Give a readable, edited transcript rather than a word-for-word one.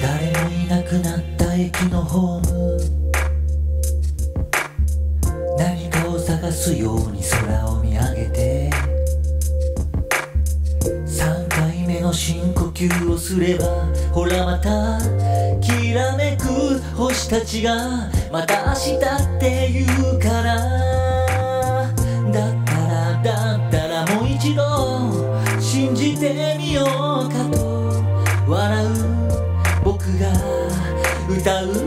誰もいなくなった駅のホーム、何かを探すように空を見上げて、3回目の深呼吸をすれば、ほらまたきらめく星たちがまた明日って言うから、だったらもう一度信じてみようかと笑う僕が歌う